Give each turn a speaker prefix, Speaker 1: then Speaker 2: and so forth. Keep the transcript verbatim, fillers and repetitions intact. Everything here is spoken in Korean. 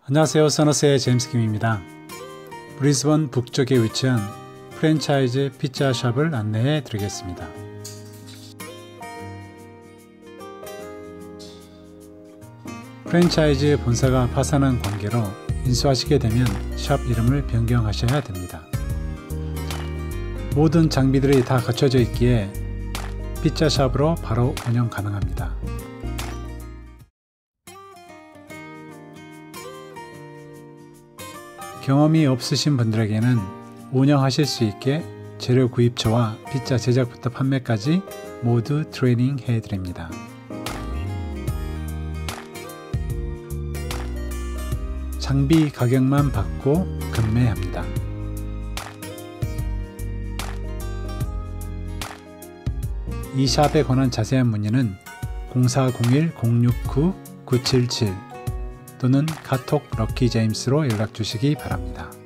Speaker 1: 안녕하세요. 써너스의 제임스 김입니다. 브리즈번 북쪽에 위치한 프랜차이즈 피자샵을 안내해 드리겠습니다. 프랜차이즈 본사가 파산한 관계로 인수하시게 되면 샵 이름을 변경하셔야 됩니다. 모든 장비들이 다 갖춰져 있기에 피자샵으로 바로 운영 가능합니다. 경험이 없으신 분들에게는 운영하실 수 있게 재료 구입처와 피자 제작부터 판매까지 모두 트레이닝 해드립니다. 장비 가격만 받고 금매합니다. 이 샵에 관한 자세한 문의는 공사공일 공육구 구칠칠 또는 카톡 럭키제임스로 연락 주시기 바랍니다.